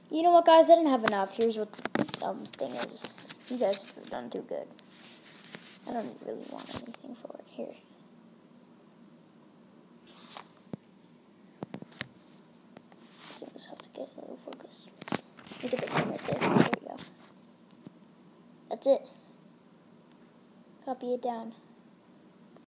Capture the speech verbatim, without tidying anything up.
You know what, guys? I didn't have enough. Here's what the um, thing is. You guys have done too good. I don't really want anything for it. Here. This thing just has to get a little focused. Look at the thing right there. There we go. That's it. Copy it down.